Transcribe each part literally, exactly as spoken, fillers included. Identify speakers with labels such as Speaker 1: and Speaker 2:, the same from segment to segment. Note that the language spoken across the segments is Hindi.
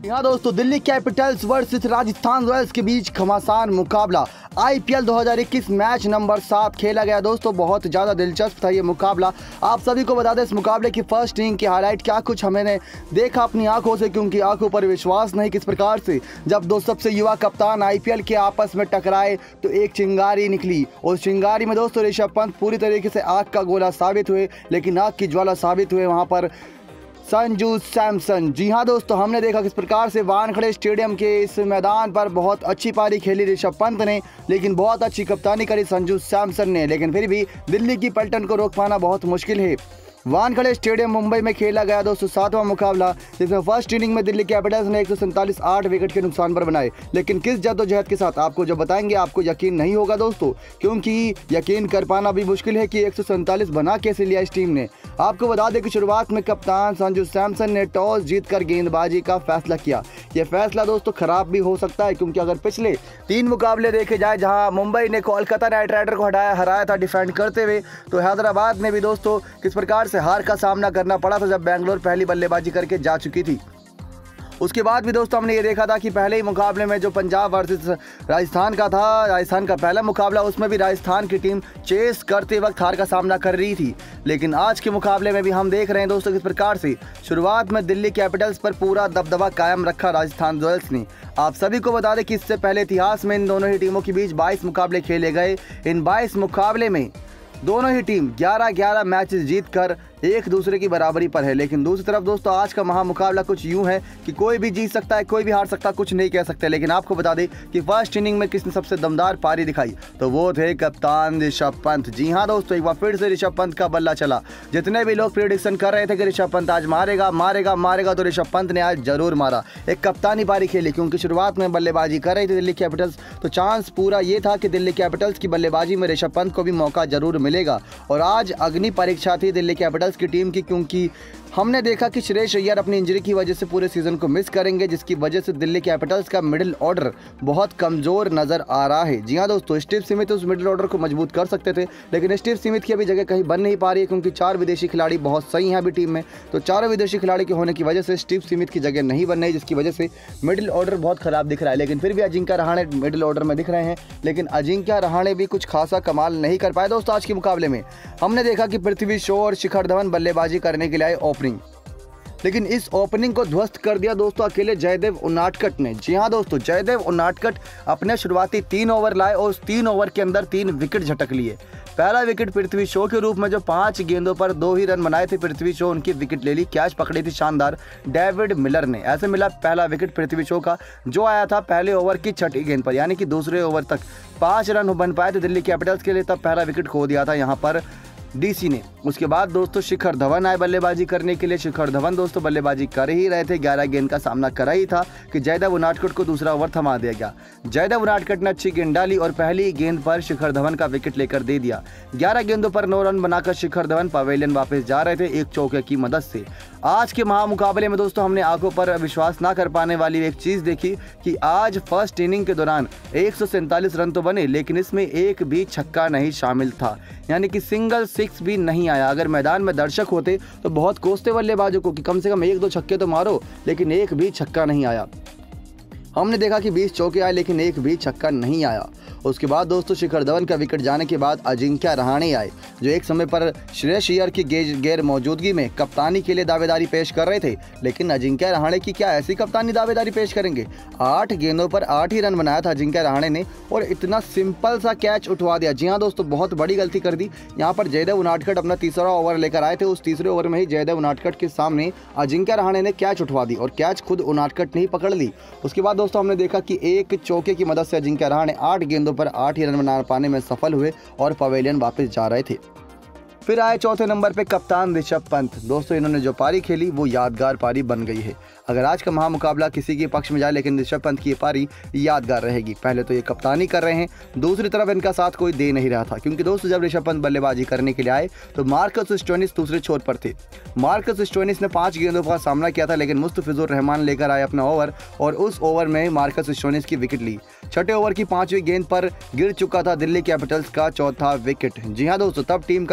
Speaker 1: यहाँ दोस्तों Delhi Capitals versus Rajasthan Royals के बीच घमासान मुकाबला आईपीएल दो हज़ार इक्कीस मैच नंबर सात खेला गया। दोस्तों बहुत ज़्यादा दिलचस्प था ये मुकाबला। आप सभी को बता दें इस मुकाबले की फर्स्ट इनिंग की हाईलाइट क्या कुछ हमने देखा अपनी आंखों से, क्योंकि आंखों पर विश्वास नहीं किस प्रकार से जब दो सबसे युवा कप्तान आईपीएल के आपस में टकराए तो एक चिंगारी निकली। उस चिंगारी में दोस्तों ऋषभ पंत पूरी तरीके से आग का गोला साबित हुए, लेकिन आग की ज्वाला साबित हुए वहाँ पर संजू सैमसन। जी हाँ दोस्तों, हमने देखा किस प्रकार से वानखेड़े स्टेडियम के इस मैदान पर बहुत अच्छी पारी खेली ऋषभ पंत ने, लेकिन बहुत अच्छी कप्तानी करी संजू सैमसन ने, लेकिन फिर भी दिल्ली की पलटन को रोक पाना बहुत मुश्किल है। वानखेड़े स्टेडियम मुंबई में खेला गया दोस्तों सातवां मुकाबला, जिसमें फर्स्ट इनिंग में दिल्ली कैपिटल्स ने एक सौ सैंतालीस आठ विकेट के नुकसान पर बनाए, लेकिन किस जद्दोजहद के साथ आपको जो बताएंगे आपको यकीन नहीं होगा दोस्तों, क्योंकि यकीन कर पाना भी मुश्किल है कि एक सौ सैंतालीस बना कैसे लिया इस टीम ने। आपको बता दें कि शुरुआत में कप्तान संजू सैमसन ने टॉस जीतकर गेंदबाजी का फैसला किया। यह फैसला दोस्तों खराब भी हो सकता है, क्योंकि अगर पिछले तीन मुकाबले देखे जाए जहां मुंबई ने कोलकाता नाइट राइडर को हटाया हराया था डिफेंड करते हुए, तो हैदराबाद ने भी दोस्तों किस प्रकार से हार का सामना करना पड़ा था जब बेंगलोर पहली बल्लेबाजी करके जा चुकी थी। उसके बाद भी दोस्तों हमने ये देखा था कि पहले ही मुकाबले में जो पंजाब वर्सेस राजस्थान का था, राजस्थान का पहला मुकाबला, उसमें भी राजस्थान की टीम चेस करते वक्त हार का सामना कर रही थी। लेकिन आज के मुकाबले में भी हम देख रहे हैं दोस्तों किस प्रकार से शुरुआत में दिल्ली कैपिटल्स पर पूरा दबदबा कायम रखा राजस्थान रॉयल्स ने। आप सभी को बता दें कि इससे पहले इतिहास में इन दोनों ही टीमों के बीच बाईस मुकाबले खेले गए। इन बाईस मुकाबले में दोनों ही टीम ग्यारह ग्यारह मैचेस जीतकर एक दूसरे की बराबरी पर है। लेकिन दूसरी तरफ दोस्तों आज का महामुकाबला कुछ यूं है कि कोई भी जीत सकता है, कोई भी हार सकता है, कुछ नहीं कह सकते। लेकिन आपको बता दें कि फर्स्ट इनिंग में किसने सबसे दमदार पारी दिखाई, तो वो थे कप्तान ऋषभ पंत। जी हाँ दोस्तों, एक बार फिर से ऋषभ पंत का बल्ला चला। जितने भी लोग प्रेडिक्शन कर रहे थे कि ऋषभ पंत आज मारेगा मारेगा मारेगा, तो ऋषभ पंत ने आज जरूर मारा। एक कप्तानी पारी खेली, क्योंकि शुरुआत में बल्लेबाजी कर रही थी दिल्ली कैपिटल्स, तो चांस पूरा ये था कि दिल्ली कैपिटल्स की बल्लेबाजी में ऋषभ पंत को भी मौका जरूर मिलेगा। और आज अग्नि परीक्षा थी दिल्ली कैपिटल्स की टीम की, क्योंकि हमने देखा कि श्रेयस अय्यर अपनी इंजरी की वजह से पूरे सीजन को मिस करेंगे, जिसकी वजह से दिल्ली कैपिटल्स का मिडिल ऑर्डर बहुत कमजोर नजर आ रहा है। जी हाँ दोस्तों, स्टीव स्मिथ उस मिडिल ऑर्डर को मजबूत कर सकते थे, लेकिन स्टीव स्मिथ की अभी जगह कहीं बन नहीं पा रही है, क्योंकि चार विदेशी खिलाड़ी बहुत सही हैं अभी टीम में। तो चारों विदेशी खिलाड़ी के होने की वजह से स्टीव स्मिथ की जगह नहीं बन रही, जिसकी वजह से मिडिल ऑर्डर बहुत खराब दिख रहा है। लेकिन फिर भी अजिंक्य रहाणे मिडिल ऑर्डर में दिख रहे हैं, लेकिन अजिंक्य रहाणे भी कुछ खासा कमाल नहीं कर पाए दोस्तों। आज के मुकाबले में हमने देखा कि पृथ्वी शॉ और शिखर धवन बल्लेबाजी करने के लिए आए ओपनिंग, लेकिन इस ओपनिंग को ध्वस्त कर दिया दोस्तों अकेले जयदेव उनादकट ने। जी हाँ दोस्तों, जयदेव उनादकट अपने शुरुआती तीन ओवर लाए और उस तीन ओवर के अंदर तीन विकेट झटक लिए। पहला विकेट पृथ्वी शॉ के रूप में जो पांच गेंदों पर दो ही रन बनाए थे पृथ्वी शॉ, उनकी विकेट ले ली, कैच पकड़ी थी शानदार डेविड मिलर ने। ऐसे मिला पहला विकेट पृथ्वी शॉ का, जो आया था पहले ओवर की छठी गेंद पर, यानी कि दूसरे ओवर तक पाँच रन बन पाए थे दिल्ली कैपिटल्स के लिए, तब पहला विकेट खो दिया था यहाँ पर डीसी ने। उसके बाद दोस्तों शिखर धवन आए बल्लेबाजी करने के लिए। शिखर धवन दोस्तों बल्लेबाजी कर ही रहे थे, ग्यारह गेंद का सामना करा ही था कि जयदेव उनादकट को दूसरा ओवर थमा दिया गया। जयदेव उनादकट ने अच्छी गेंद डाली और पहली गेंद पर शिखर धवन का विकेट लेकर दे दिया। ग्यारह गेंदों पर नौ रन बनाकर शिखर धवन पवेलियन वापस जा रहे थे एक चौके की मदद से। आज के महामुकाबले में दोस्तों हमने आंखों पर विश्वास ना कर पाने वाली एक चीज देखी कि आज फर्स्ट इनिंग के दौरान एक सौ सैंतालीस रन तो बने, लेकिन इसमें एक भी छक्का नहीं शामिल था, यानी कि सिंगल सिक्स भी नहीं आया। अगर मैदान में दर्शक होते तो बहुत कोसते बल्लेबाजों को कि कम से कम एक दो छक्के तो मारो, लेकिन एक भी छक्का नहीं आया। हमने देखा कि बीस चौके आए, लेकिन एक भी छक्का नहीं आया। उसके बाद दोस्तों शिखर धवन का विकेट जाने के बाद अजिंक्य रहाणे आए, जो एक समय पर श्रेयस अय्यर की गैर मौजूदगी में कप्तानी के लिए दावेदारी पेश कर रहे थे। लेकिन अजिंक्य रहाणे की क्या ऐसी कप्तानी दावेदारी पेश करेंगे? आठ गेंदों पर आठ ही रन बनाया था अजिंक्य रहाणे ने और इतना सिंपल सा कैच उठवा दिया। जी हाँ दोस्तों, बहुत बड़ी गलती कर दी यहाँ पर। जयदेव उनादकट अपना तीसरा ओवर लेकर आए थे, उस तीसरे ओवर में ही जयदेव उनादकट के सामने अजिंक्य रहाणे ने कैच उठवा दी और कैच खुद उनादकट ने ही पकड़ ली। उसके बाद दोस्तों हमने देखा कि एक चौके की मदद से अजिंक्य रहाणे आठ गेंदों पर आठ ही रन बना पाने में सफल हुए और पवेलियन वापस जा रहे थे। फिर आए चौथे नंबर पे कप्तान ऋषभ पंत। दोस्तों इन्होंने जो पारी खेली वो यादगार पारी बन गई है। अगर आज का महामुकाबला किसी के पक्ष में जाए, लेकिन ऋषभ पंत की ये पारी यादगार रहेगी। पहले तो ये कप्तानी कर रहे हैं, दूसरी तरफ इनका साथ कोई दे नहीं रहा था, क्योंकि दोस्तों जब ऋषभ पंत बल्लेबाजी करने के लिए आए तो मार्कस स्टोइनिस दूसरे छोर पर थे। मार्कस स्टोइनिस ने पांच गेंदों का सामना किया था, लेकिन मुस्तफिजुर रहमान लेकर आए अपना ओवर और उस ओवर में मार्कस स्टोइनिस की विकेट ली। छठे ओवर की पांचवी गेंद पर गिर चुका था दिल्ली कैपिटल्स का चौथा विकेट। जी हाँ दोस्तों, तब टीम का स्कोर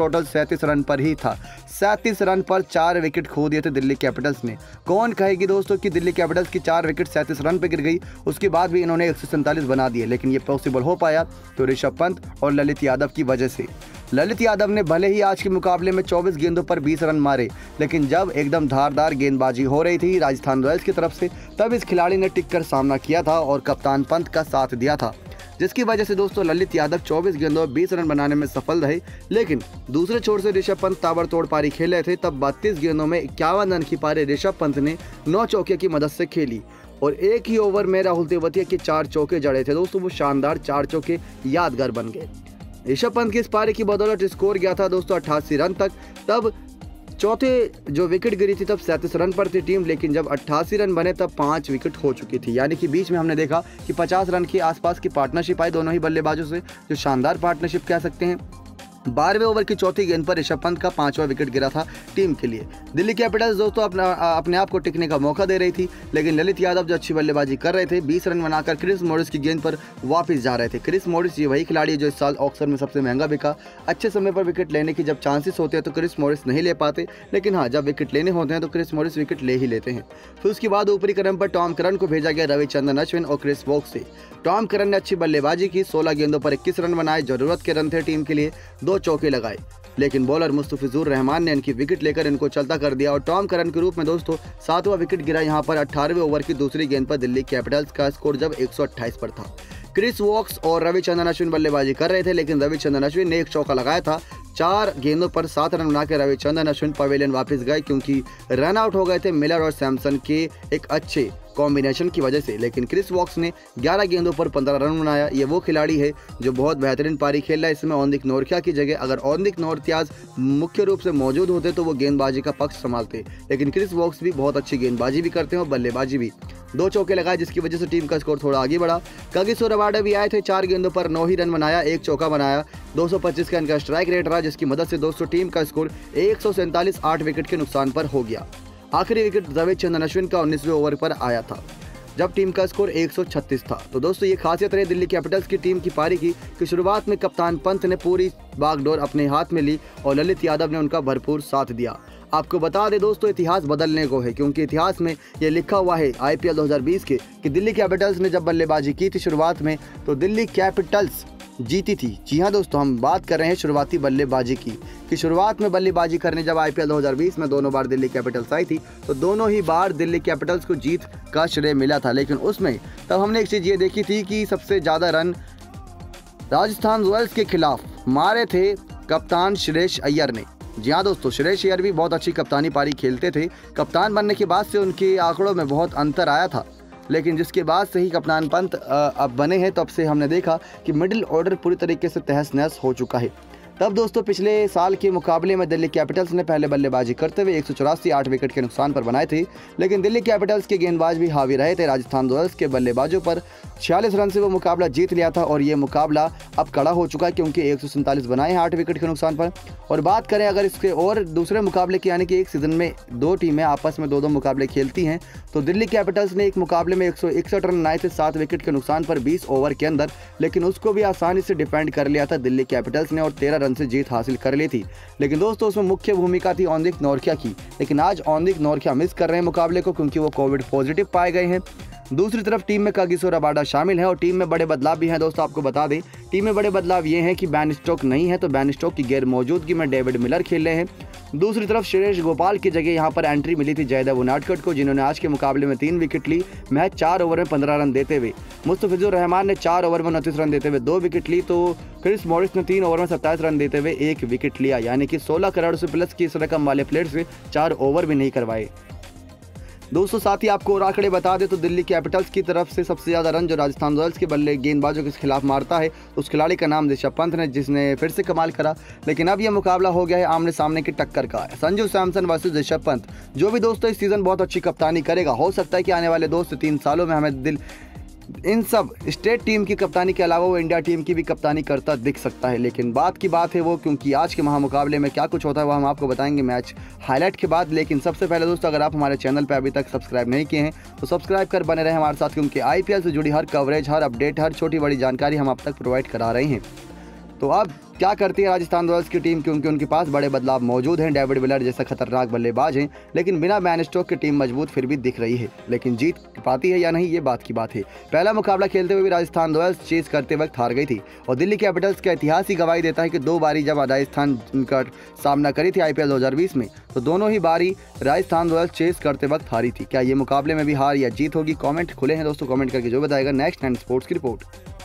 Speaker 1: टोटल सैंतीस रन पर ही था। सैंतीस रन पर चार विकेट खो दिए थे दिल्ली कैपिटल्स ने। कौन कहेगी दोस्तों कि दिल्ली कैपिटल्स की चार विकेट सैंतीस रन पर गिर गई, उसके बाद भी इन्होंने एक सौ सैंतालीस बना दिए, लेकिन ये पॉसिबल हो पाया तो ऋषभ पंत और ललित यादव की वजह से। ललित यादव ने भले ही आज के मुकाबले में चौबीस गेंदों पर बीस रन मारे, लेकिन जब एकदम धारदार गेंदबाजी हो रही थी राजस्थान रॉयल्स की तरफ से, तब इस खिलाड़ी ने टिक कर सामना किया था और कप्तान पंत का साथ दिया था, जिसकी वजह से दोस्तों ललित यादव चौबीस गेंदों में बीस रन बनाने में सफल रहे। लेकिन दूसरे छोर से ऋषभ पंत ताबड़तोड़ पारी खेले थे, तब बत्तीस गेंदों में इक्यावन रन की पारी ऋषभ पंत ने नौ चौके की मदद से खेली और एक ही ओवर में राहुल तेवतिया के चार चौके जड़े थे दोस्तों। वो शानदार चार चौके यादगार बन गए। ऋषभ पंत की इस पारी की बदौलत स्कोर गया था दोस्तों अट्ठासी रन तक। तब चौथे जो विकेट गिरी थी तब सैंतीस रन पर थी टीम, लेकिन जब अट्ठासी रन बने तब पांच विकेट हो चुकी थी। यानी कि बीच में हमने देखा कि पचास रन के आसपास की पार्टनरशिप आई दोनों ही बल्लेबाजों से, जो शानदार पार्टनरशिप कह सकते हैं। बारहवें ओवर की चौथी गेंद पर ऋषभ पंत का पांचवा विकेट गिरा था टीम के लिए। दिल्ली कैपिटल्स दोस्तों अपना अपने आप को टिकने का मौका दे रही थी, लेकिन ललित यादव जो अच्छी बल्लेबाजी कर रहे थे, बीस रन बनाकर क्रिस मॉरिस की गेंद पर वापस जा रहे थे। क्रिस मॉरिस ये वही खिलाड़ी है जो इस साल ऑक्शन में सबसे महंगा बिका। अच्छे समय पर विकेट लेने की जब चांसेस होते हैं तो क्रिस मॉरिस नहीं ले पाते, लेकिन हाँ जब विकेट लेने होते हैं तो क्रिस मॉरिस विकेट ले ही लेते हैं। फिर उसके बाद ऊपरी क्रम पर टॉम करन को भेजा गया रविचंद्रन अश्विन और क्रिस वोक्स से। टॉम करन ने अच्छी बल्लेबाजी की, सोलह गेंदों पर इक्कीस रन बनाए, जरूरत के रन थे टीम के लिए, दो चौके लगाए, लेकिन बॉलर मुस्तफिजुर रहमान ने इनकी विकेट लेकर इनको चलता कर दिया और टॉम करन के रूप में दोस्तों सातवां विकेट गिरा यहाँ पर अठारहवें ओवर की दूसरी गेंद पर दिल्ली कैपिटल्स का स्कोर जब एक सौ अट्ठाईस पर था। क्रिस वोक्स और रविचंद्रन अश्विन बल्लेबाजी कर रहे थे, लेकिन रविचंद्रन अश्विन ने एक चौका लगाया था। चार गेंदों पर सात रन बनाकर रविचंद्रन अश्विन पवेलियन वापस गए, क्योंकि रन आउट हो गए थे मिलर और सैमसन के एक अच्छे कॉम्बिनेशन की वजह से। लेकिन क्रिस वोक्स ने ग्यारह गेंदों पर पंद्रह रन बनाया। ये वो खिलाड़ी है जो बहुत बेहतरीन पारी खेल रहा है। इसमें औंदिक नोरकिया की जगह अगर औंदिक नोरतियाज मुख्य रूप से मौजूद होते तो वो गेंदबाजी का पक्ष संभालते, लेकिन क्रिस वोक्स भी बहुत अच्छी गेंदबाजी भी करते हैं और बल्लेबाजी भी। दो चौके लगाए, जिसकी वजह से टीम का स्कोर थोड़ा आगे बढ़ा। कागिसो रबाडा भी आए थे, चार गेंदों पर नौ ही रन बनाया, एक चौका बनाया। दो सौ पच्चीस का इनका स्ट्राइक रेट रहा, जिसकी मदद से दोस्तों टीम का स्कोर एक सौ सैंतालीस आठ विकेट के नुकसान पर हो गया। आखिरी विकेट रविचंद्रन अश्विन का उन्नीसवें ओवर पर आया था, जब टीम का स्कोर एक सौ छत्तीस था। तो दोस्तों ये खासियत रही दिल्ली कैपिटल्स की टीम की पारी की कि शुरुआत में कप्तान पंत ने पूरी बागडोर अपने हाथ में ली और ललित यादव ने उनका भरपूर साथ दिया। आपको बता दें दोस्तों इतिहास बदलने को है, क्योंकि इतिहास में ये लिखा हुआ है आईपीएल दो हज़ार बीस के कि दिल्ली कैपिटल्स ने जब बल्लेबाजी की थी शुरुआत में तो दिल्ली कैपिटल्स जीती थी। जी हाँ दोस्तों, हम बात कर रहे हैं शुरुआती बल्लेबाजी की कि शुरुआत में बल्लेबाजी करने जब आईपीएल दो हज़ार बीस में दोनों बार दिल्ली कैपिटल्स आई थी तो दोनों ही बार दिल्ली कैपिटल्स को जीत का श्रेय मिला था। लेकिन उसमें तब हमने एक चीज़ ये देखी थी कि सबसे ज़्यादा रन राजस्थान रॉयल्स के खिलाफ मारे थे कप्तान श्रेयस अय्यर ने। जी हाँ दोस्तों, श्रेयस अय्यर भी बहुत अच्छी कप्तानी पारी खेलते थे। कप्तान बनने के बाद से उनके आंकड़ों में बहुत अंतर आया था, लेकिन जिसके बाद से ही कप्तान पंत अब बने हैं तब से हमने देखा कि मिडिल ऑर्डर पूरी तरीके से तहस नहस हो चुका है। तब दोस्तों पिछले साल के मुकाबले में दिल्ली कैपिटल्स ने पहले बल्लेबाजी करते हुए एक सौ चौरासी आठ विकेट के नुकसान पर बनाए थे, लेकिन दिल्ली कैपिटल्स के गेंदबाज भी हावी रहे थे राजस्थान रॉयल्स के बल्लेबाजों पर। छियालीस रन से वो मुकाबला जीत लिया था और ये मुकाबला अब कड़ा हो चुका है, क्योंकि एक सौ सैंतालीस बनाए हैं आठ विकेट के नुकसान पर। और बात करें अगर इसके और दूसरे मुकाबले की, यानी कि एक सीजन में दो टीमें आपस में दो दो मुकाबले खेलती हैं, तो दिल्ली कैपिटल्स ने एक मुकाबले में एक सौ इकसठ रन बनाए थे सात विकेट के नुकसान पर बीस ओवर के अंदर, लेकिन उसको भी आसानी से डिफेंड कर लिया था दिल्ली कैपिटल्स ने और तेरह रन से जीत हासिल कर ली थी। लेकिन दोस्तों उसमें मुख्य भूमिका थी औंदिक नोरकिया की, लेकिन आज औंदिक नोरकिया मिस कर रहे हैं मुकाबले को, क्योंकि वो कोविड पॉजिटिव पाए गए हैं। दूसरी तरफ टीम में कागिसो रबाडा शामिल है और टीम में बड़े बदलाव भी हैं दोस्तों। आपको बता दें टीम में बड़े बदलाव ये हैं कि बैन स्टोक नहीं है, तो बैन स्टोक की गैर मौजूदगी में डेविड मिलर खेल रहे हैं। दूसरी तरफ श्रेयस गोपाल की जगह यहां पर एंट्री मिली थी जयदेव उनाडकट को, जिन्होंने आज के मुकाबले में तीन विकेट ली, मैच चार ओवर में पंद्रह रन देते हुए। मुस्तफिजुर रहमान ने चार ओवर में उनतीस रन देते हुए दो विकेट ली, तो क्रिस मॉरिस ने तीन ओवर में सत्ताईस रन देते हुए एक विकेट लिया, यानी कि सोलह करोड़ से प्लस की इस रकम वाले प्लेयर से चार ओवर भी नहीं करवाए। दोस्तों साथ ही आपको और आंकड़े बता दें तो दिल्ली कैपिटल्स की तरफ से सबसे ज़्यादा रन जो राजस्थान रॉयल्स के बल्ले गेंदबाजों के खिलाफ मारता है उस खिलाड़ी का नाम ऋषभ पंत ने, जिसने फिर से कमाल करा। लेकिन अब यह मुकाबला हो गया है आमने सामने की टक्कर का, संजू सैमसन वर्सेस ऋषभ पंत। जो भी दोस्तों इस सीज़न बहुत अच्छी कप्तानी करेगा, हो सकता है कि आने वाले दो से तीन सालों में हमें दिल इन सब स्टेट टीम की कप्तानी के अलावा वो इंडिया टीम की भी कप्तानी करता दिख सकता है। लेकिन बात की बात है वो, क्योंकि आज के महामुकाबले में क्या कुछ होता है वो हम आपको बताएंगे मैच हाईलाइट के बाद। लेकिन सबसे पहले दोस्तों अगर आप हमारे चैनल पर अभी तक सब्सक्राइब नहीं किए हैं तो सब्सक्राइब कर बने रहे हमारे साथ, क्योंकि आईपीएल से जुड़ी हर कवरेज, हर अपडेट, हर छोटी बड़ी जानकारी हम आप तक प्रोवाइड करा रहे हैं। तो अब क्या करती है राजस्थान रॉयल्स की टीम, क्योंकि उनके पास बड़े बदलाव मौजूद हैं। डेविड विलर जैसा खतरनाक बल्लेबाज हैं, लेकिन बिना बैन स्टोक की टीम मजबूत फिर भी दिख रही है, लेकिन जीत पाती है या नहीं ये बात की बात है। पहला मुकाबला खेलते हुए भी राजस्थान रॉयल्स चेस करते वक्त हार गई थी और दिल्ली कैपिटल्स का इतिहास ही गवाही देता है कि दो बारी जब राजस्थान का सामना करी थी आईपीएल दो हज़ार बीस में, तो दोनों ही बारी राजस्थान रॉयल्स चेस करते वक्त हारी थी। क्या ये मुकाबले में भी हार या जीत होगी? कमेंट खुले हैं दोस्तों, कमेंट करके जो बताएगा। नेक्स्ट हैंड स्पोर्ट्स की रिपोर्ट।